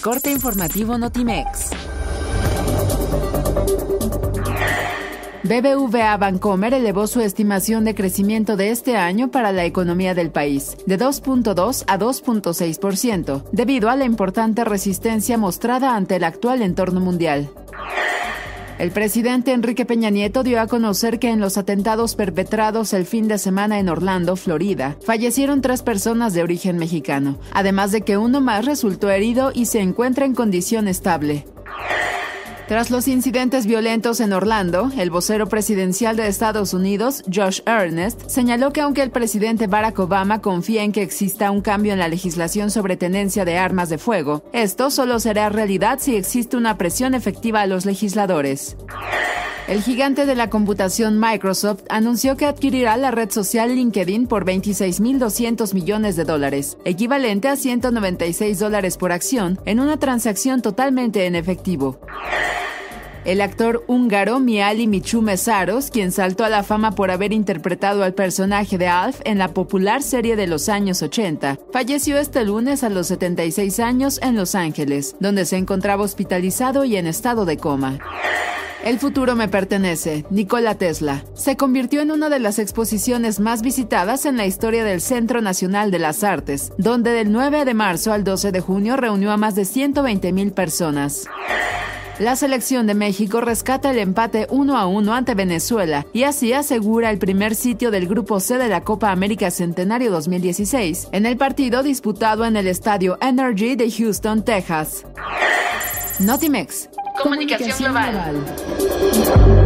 corte informativo Notimex. BBVA Bancomer elevó su estimación de crecimiento de este año para la economía del país, de 2.2 a 2.6%, debido a la importante resistencia mostrada ante el actual entorno mundial. El presidente Enrique Peña Nieto dio a conocer que en los atentados perpetrados el fin de semana en Orlando, Florida, fallecieron 3 personas de origen mexicano, además de que uno más resultó herido y se encuentra en condición estable. Tras los incidentes violentos en Orlando, el vocero presidencial de Estados Unidos, Josh Earnest, señaló que aunque el presidente Barack Obama confía en que exista un cambio en la legislación sobre tenencia de armas de fuego, esto solo será realidad si existe una presión efectiva a los legisladores. El gigante de la computación Microsoft anunció que adquirirá la red social LinkedIn por $26.200 millones, equivalente a $196 por acción, en una transacción totalmente en efectivo. El actor húngaro Mihály Micsú-Mészáros, quien saltó a la fama por haber interpretado al personaje de Alf en la popular serie de los años 80, falleció este lunes a los 76 años en Los Ángeles, donde se encontraba hospitalizado y en estado de coma. El futuro me pertenece, Nikola Tesla, se convirtió en una de las exposiciones más visitadas en la historia del Centro Nacional de las Artes, donde del 9 de marzo al 12 de junio reunió a más de 120,000 personas. La selección de México rescata el empate 1-1 ante Venezuela y así asegura el primer sitio del Grupo C de la Copa América Centenario 2016, en el partido disputado en el Estadio Energy de Houston, Texas. Notimex. Comunicación global.